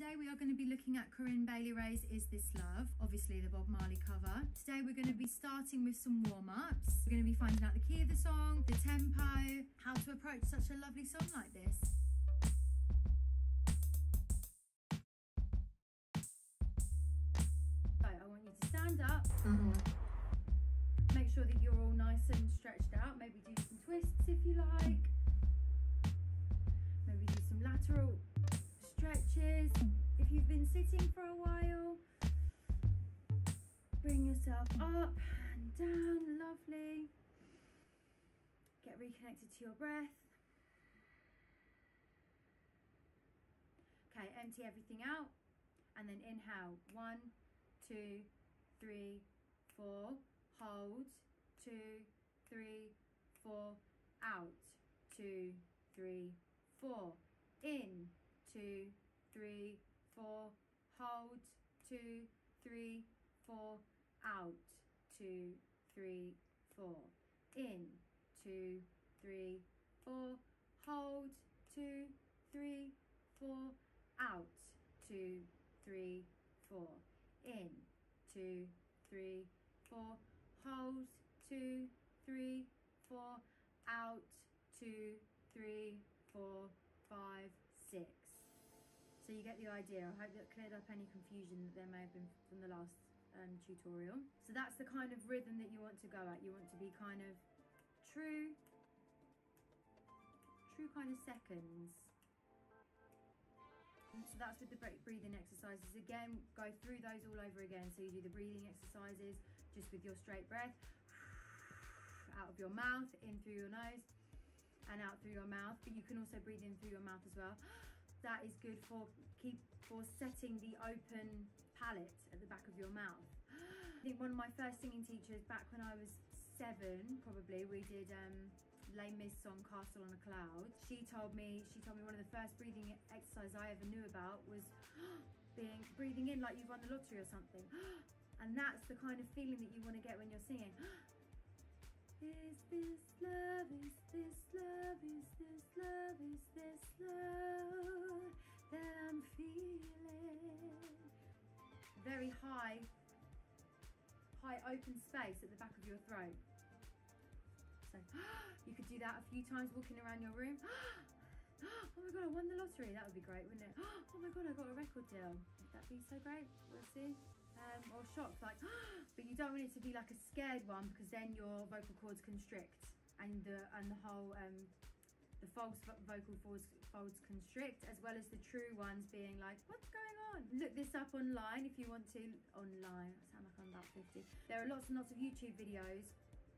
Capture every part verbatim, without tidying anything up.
today we are going to be looking at Corinne Bailey Rae's Is This Love, obviously the Bob Marley cover. Today we're going to be starting with some warm-ups. We're going to be finding out the key of the song, the tempo, how to approach such a lovely song like this. So I want you to stand up. Mm-hmm. Make sure that you're all nice and stretched out. Maybe do some twists if you like. Maybe do some lateral stretches. If you've been sitting for a while, bring yourself up and down, lovely. Get reconnected to your breath. Okay, empty everything out and then inhale. One, two, three, four. Hold. Two, three, four. Out. Two, three, four. In. Two, three, four. Hold. Two, three, four. Out. Two, three, four. In. Two, three, four. Hold. Two, three, four. Out. Two, three, four. In. Two, three, four. Hold. Two, three, four. Out. Two, three, four, five, six. So you get the idea. I hope that cleared up any confusion that there may have been from the last um, tutorial. So that's the kind of rhythm that you want to go at. You want to be kind of true, true kind of seconds. And so that's with the breathing exercises. Again, go through those all over again. So you do the breathing exercises just with your straight breath, out of your mouth, in through your nose, and out through your mouth. But you can also breathe in through your mouth as well. That is good for keep for setting the open palate at the back of your mouth. I think one of my first singing teachers back when I was seven, probably, we did um, Les Mis song Castle on a Cloud. She told me, she told me one of the first breathing exercises I ever knew about was being breathing in like you've won the lottery or something. And that's the kind of feeling that you want to get when you're singing. Is this love, is this love, is this love, is this love that I'm feeling? Very high, high open space at the back of your throat. So you could do that a few times walking around your room. Oh my God, I won the lottery. That would be great, wouldn't it? Oh my God, I got a record deal. Would that be so great? We'll see. Um, or shocked, like, but you don't want it to be like a scared one, because then your vocal cords constrict and the and the whole um, the false vocal folds, folds constrict, as well as the true ones being like, what's going on? Look this up online if you want to. Online, I sound like I'm about fifty. There are lots and lots of YouTube videos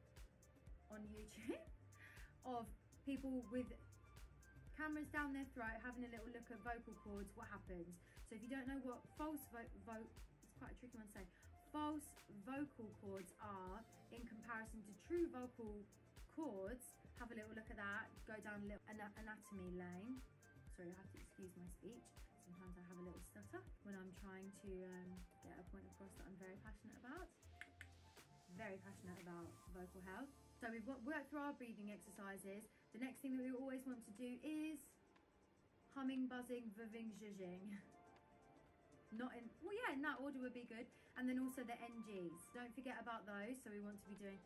on YouTube of people with cameras down their throat having a little look at vocal cords, what happens. So if you don't know what false vo vo quite a tricky one to say. False vocal cords are in comparison to true vocal cords. Have a little look at that. Go down a little anatomy lane. Sorry, I have to excuse my speech. Sometimes I have a little stutter when I'm trying to um, get a point across that I'm very passionate about. Very passionate about vocal health. So we've worked through our breathing exercises. The next thing that we always want to do is humming, buzzing, vuhing, zhuzhing. Not in, well yeah, in that order would be good. And then also the N Gs. Don't forget about those. So we want to be doing,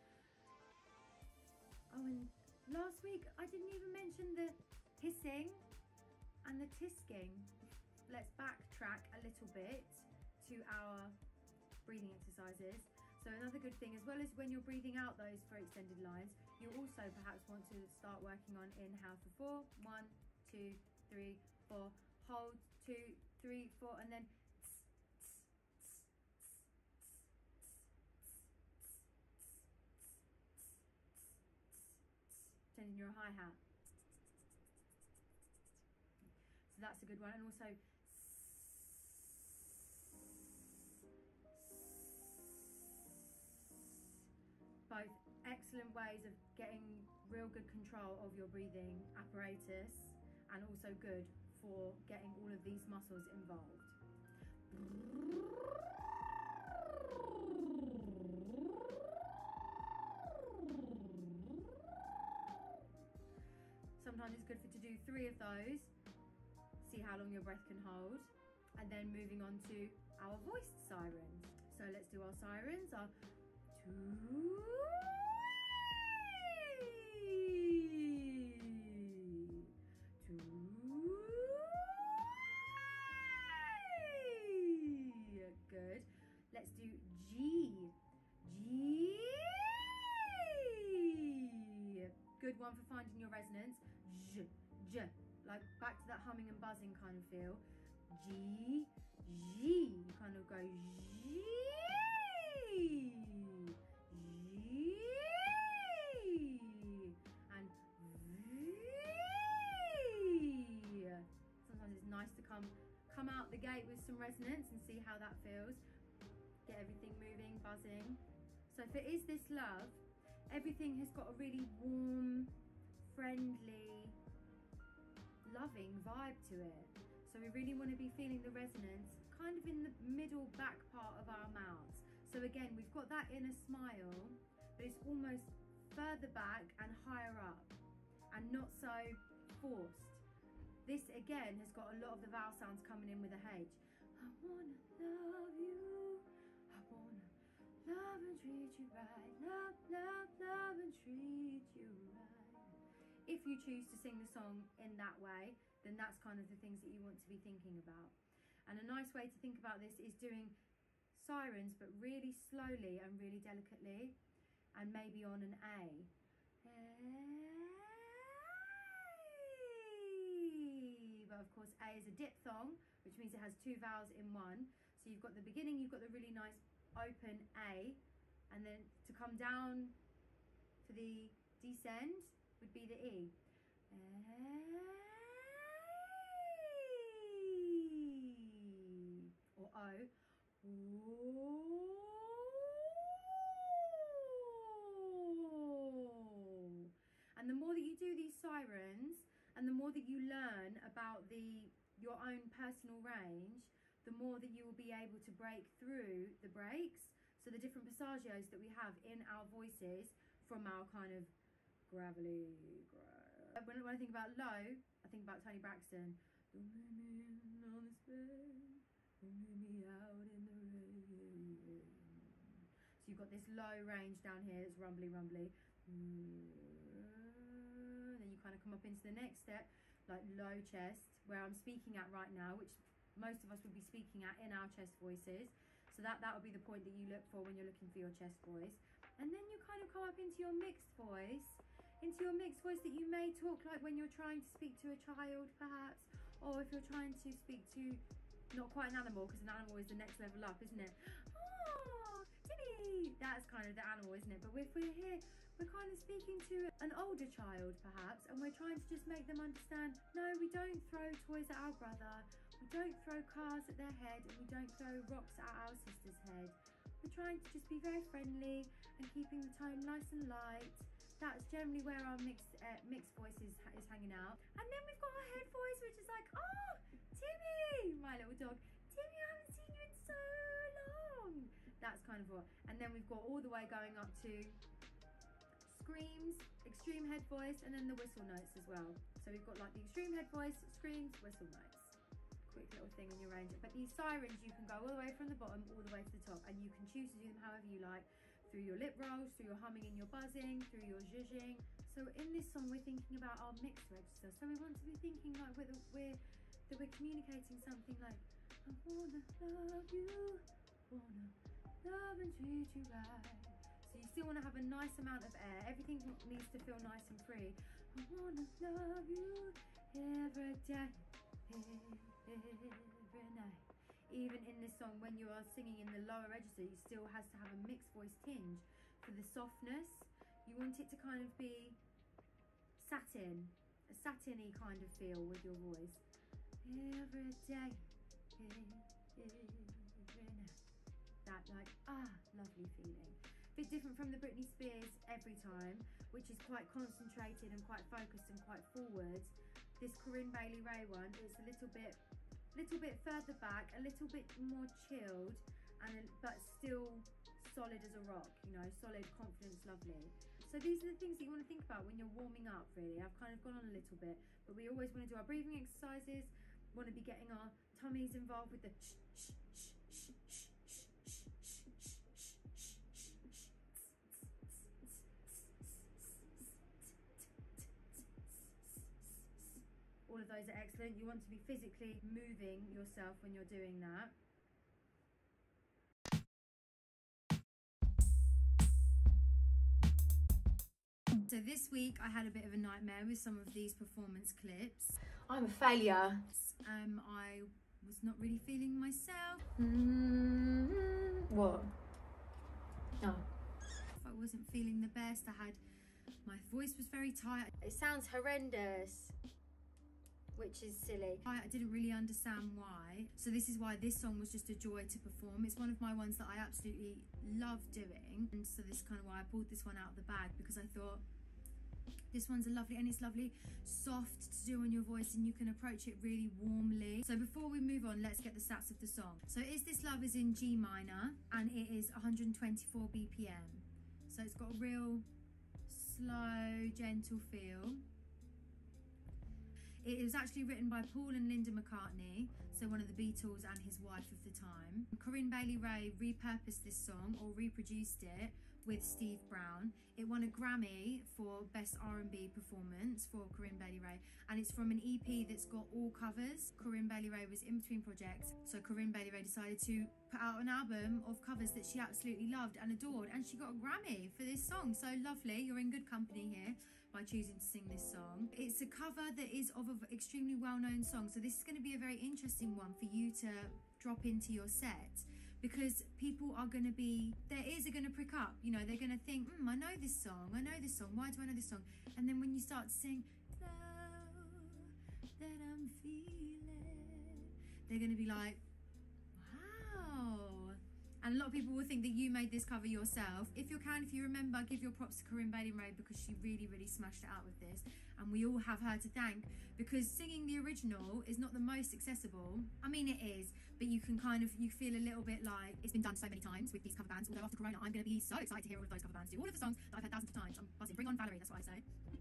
oh, and last week I didn't even mention the hissing and the tisking. Let's backtrack a little bit to our breathing exercises. So another good thing, as well as when you're breathing out those for extended lines, you also perhaps want to start working on inhale for four. One, two, three, four. Hold, two, three, four, and then in your hi-hat. So that's a good one. And also both excellent ways of getting real good control of your breathing apparatus, and also good for getting all of these muscles involved. Sometimes it's good for to do three of those. See how long your breath can hold. And then moving on to our voiced sirens. So let's do our sirens. Our two, good. Let's do G. G. Good one for finding your resonance. J. J. Like back to that humming and buzzing kind of feel. G. G. You kind of go G. G. And V. Sometimes it's nice to come come out the gate with some resonance and see how that feels. Get everything moving, buzzing. So for Is This Love, everything has got a really warm, friendly, loving vibe to it. So we really want to be feeling the resonance kind of in the middle back part of our mouths. So again, we've got that inner smile, but it's almost further back and higher up and not so forced. This again has got a lot of the vowel sounds coming in with a H. I wanna love you, I wanna love and treat you right, love, love, love and treat you right. If you choose to sing the song in that way, then that's kind of the things that you want to be thinking about. And a nice way to think about this is doing sirens, but really slowly and really delicately, and maybe on an A. But of course A is a diphthong, which means it has two vowels in one. So you've got the beginning, you've got the really nice open A, and then to come down for the descend would be the E. Or O. And the more that you do these sirens, and the more that you learn about the your own personal range, the more that you will be able to break through the breaks. So the different passagios that we have in our voices from our kind of gravelly. Gra when, when I think about low, I think about Tony Braxton. Don't leave me on this bed, don't leave me out in the rain. So you've got this low range down here that's rumbly, rumbly. Then you kind of come up into the next step, like low chest, where I'm speaking at right now, which most of us would be speaking at in our chest voices. So that that would be the point that you look for when you're looking for your chest voice. And then you kind of come up into your mixed voice, into your mixed voice that you may talk like when you're trying to speak to a child, perhaps, or if you're trying to speak to not quite an animal, because an animal is the next level up, isn't it? Oh, Timmy! That's kind of the animal, isn't it? But if we're here, we're kind of speaking to an older child, perhaps, and we're trying to just make them understand, no, we don't throw toys at our brother, we don't throw cars at their head, and we don't throw rocks at our sister's head. We're trying to just be very friendly and keeping the tone nice and light. That's generally where our mixed uh, mixed voice is, is hanging out. And then we've got our head voice, which is like, oh, Timmy, my little dog. Timmy, I haven't seen you in so long. That's kind of what. And then we've got all the way going up to screams, extreme head voice, and then the whistle notes as well. So we've got like the extreme head voice, screams, whistle notes. Quick little thing when you arrange it. But these sirens, you can go all the way from the bottom all the way to the top, and you can choose to do them however you like, through your lip rolls, through your humming and your buzzing, through your zhuzhing. So in this song, we're thinking about our mixed register. So we want to be thinking like we're, we're that we're communicating something like, I wanna love you, wanna love and treat you right. So you still want to have a nice amount of air. Everything needs to feel nice and free. I wanna love you every day, every night. Even in this song, when you are singing in the lower register, you still has to have a mixed voice tinge for the softness. You want it to kind of be satin, a satiny kind of feel with your voice. Every day, every night. That like, ah, lovely feeling. A bit different from the Britney Spears Every Time, which is quite concentrated and quite focused and quite forward. This Corinne Bailey Rae one is a little bit little bit further back, a little bit more chilled, and but still solid as a rock, you know, solid, confidence, lovely. So these are the things that you want to think about when you're warming up, really. I've kind of gone on a little bit, but we always want to do our breathing exercises, want to be getting our tummy's involved with the sh sh sh sh sh sh all of those are excellent. You want to be physically moving yourself when you're doing that. So this week I had a bit of a nightmare with some of these performance clips. I'm a failure. Um, I was not really feeling myself. Mm-hmm. What? Oh. I wasn't feeling the best. I had, my voice was very tight. It sounds horrendous, which is silly. I didn't really understand why. So this is why this song was just a joy to perform. It's one of my ones that I absolutely love doing. And so this is kind of why I pulled this one out of the bag, because I thought this one's a lovely, and it's lovely soft to do on your voice, and you can approach it really warmly. So before we move on, let's get the stats of the song. So Is This Love is in G minor, and it is one hundred twenty-four B P M. So it's got a real slow, gentle feel. It was actually written by Paul and Linda McCartney, so one of the Beatles and his wife of the time. Corinne Bailey Rae repurposed this song, or reproduced it, with Steve Brown. It won a Grammy for Best R and B Performance for Corinne Bailey Rae, and it's from an E P that's got all covers. Corinne Bailey Rae was in between projects, so Corinne Bailey Rae decided to put out an album of covers that she absolutely loved and adored, and she got a Grammy for this song. So lovely, you're in good company here by choosing to sing this song. It's a cover that is of an extremely well-known song, so this is going to be a very interesting one for you to drop into your set, because people are going to be, their ears are going to prick up, you know, they're going to think, hmm, I know this song, I know this song, why do I know this song? And then when you start to sing, love that I'm feeling, they're going to be like, wow. And a lot of people will think that you made this cover yourself. If you can, if you remember, give your props to Corinne Bailey Rae, because she really, really smashed it out with this. And we all have her to thank, because singing the original is not the most accessible. I mean, it is, but you can kind of, you feel a little bit like it's been done so many times with these cover bands. Although after Corona, I'm going to be so excited to hear all of those cover bands do all of the songs that I've heard thousands of times. I'm buzzing. Bring on Valerie, that's what I say.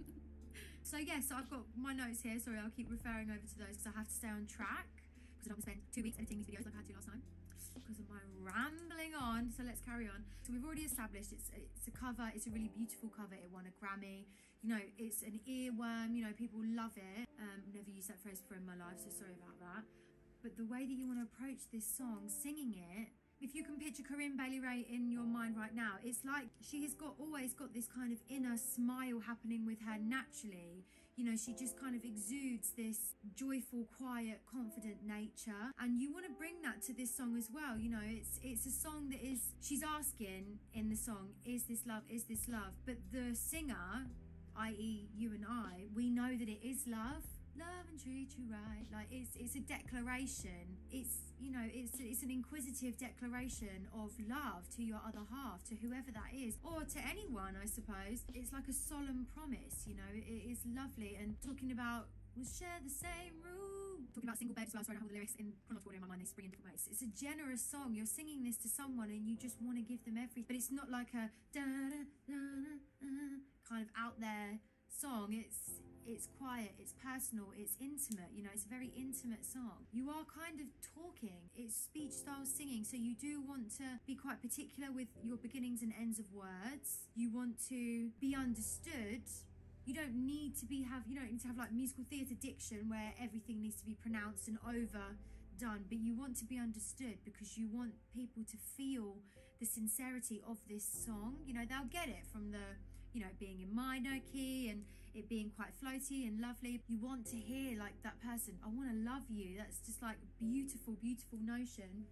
So yeah, so I've got my notes here. Sorry, I'll keep referring over to those because I have to stay on track, because I don't want to spend two weeks editing these videos like I had to last time, because of my rambling on. So let's carry on. So we've already established it's it's a cover, it's a really beautiful cover, it won a Grammy, you know, it's an earworm, you know, people love it. um never used that phrase before in my life, so sorry about that. But the way that you want to approach this song, singing it, if you can picture Corinne Bailey Rae in your mind right now, it's like she has got always got this kind of inner smile happening with her naturally. You know, she just kind of exudes this joyful, quiet, confident nature, and you want to bring that to this song as well. You know, it's it's a song that is, she's asking in the song, is this love, is this love? But the singer, that is you and I, we know that it is love. Love and treat you right. Like, it's it's a declaration. It's, you know, it's it's an inquisitive declaration of love to your other half, to whoever that is, or to anyone, I suppose. It's like a solemn promise, you know. It is lovely. And talking about, we'll share the same room. Talking about single bed as well. Sorry, I don't have all the lyrics in chronological order in my mind. They spring in different ways. It's a generous song. You're singing this to someone and you just want to give them everything. But it's not like a da da da da da kind of out there song. It's it's quiet, it's personal, it's intimate, you know, it's a very intimate song. You are kind of talking, it's speech style singing, so you do want to be quite particular with your beginnings and ends of words. You want to be understood. You don't need to be have you don't need to have like musical theatre diction where everything needs to be pronounced and overdone, but you want to be understood because you want people to feel the sincerity of this song. You know, they'll get it from the, you know, being in minor key and it being quite floaty and lovely. You want to hear like that person, I want to love you. That's just like beautiful, beautiful notion.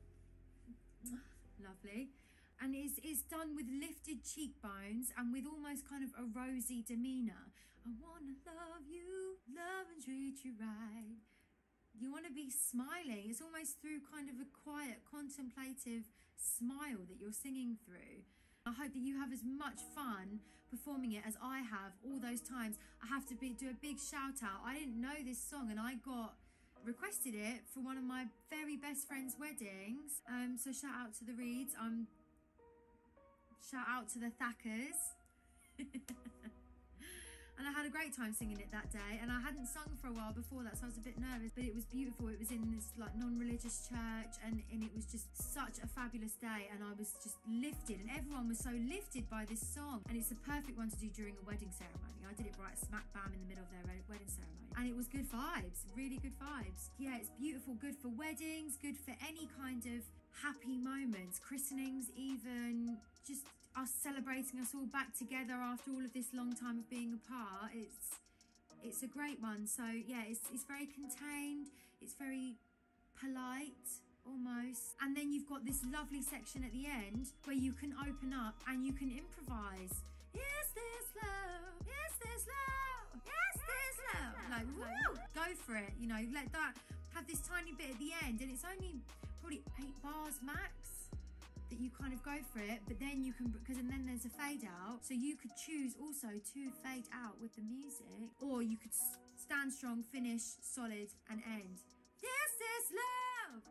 Lovely. And it's, it's done with lifted cheekbones and with almost kind of a rosy demeanour. I want to love you, love and treat you right. You want to be smiling. It's almost through kind of a quiet, contemplative smile that you're singing through. I hope that you have as much fun performing it as I have all those times. I have to be, do a big shout out. I didn't know this song and I got requested it for one of my very best friend's weddings. Um, so shout out to the Reeds. Um, shout out to the Thackers. And I had a great time singing it that day, and I hadn't sung for a while before that, so I was a bit nervous, but it was beautiful. It was in this like non-religious church, and, and it was just such a fabulous day, and I was just lifted, and everyone was so lifted by this song. And it's the perfect one to do during a wedding ceremony. I did it right smack bam in the middle of their wedding ceremony, and it was good vibes, really good vibes. Yeah, it's beautiful, good for weddings, good for any kind of happy moments, christenings even, just us celebrating us all back together after all of this long time of being apart. It's it's a great one. So yeah, it's, it's very contained, it's very polite almost, and then you've got this lovely section at the end where you can open up and you can improvise. Is this love? Is this love? Is this love? Like, woo, go for it, you know, let that have this tiny bit at the end, and it's only probably eight bars max that you kind of go for it, but then you can, because and then there's a fade out, so you could choose also to fade out with the music, or you could stand strong, finish solid, and end. Yes, this love.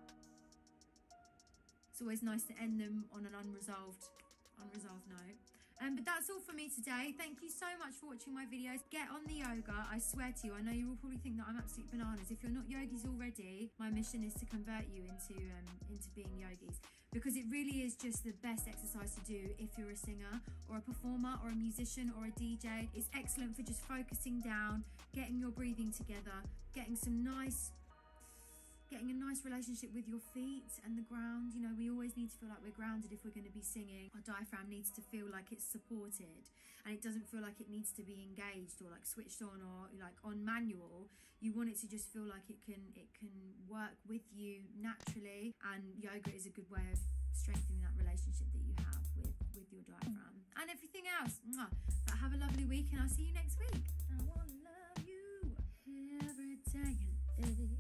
It's always nice to end them on an unresolved unresolved note. Um, but that's all for me today. Thank you so much for watching my videos. Get on the yoga, I swear to you. I know you will probably think that I'm absolute bananas. If you're not yogis already, my mission is to convert you into um, into being yogis, because it really is just the best exercise to do if you're a singer or a performer or a musician or a D J. It's excellent for just focusing down, getting your breathing together, getting some nice getting a nice relationship with your feet and the ground. You know, we always need to feel like we're grounded if we're going to be singing. Our diaphragm needs to feel like it's supported, and it doesn't feel like it needs to be engaged or like switched on or like on manual. You want it to just feel like it can it can work with you naturally, and yoga is a good way of strengthening that relationship that you have with with your diaphragm and everything else. But have a lovely week, and I'll see you next week. I wanna love you every day and day.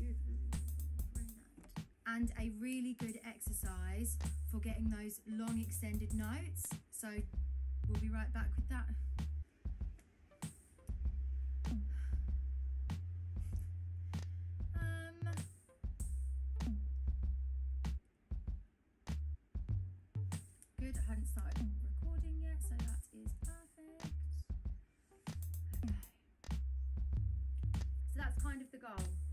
And a really good exercise for getting those long extended notes. So we'll be right back with that. Um, good, I hadn't started recording yet, so that is perfect. Okay. So that's kind of the goal.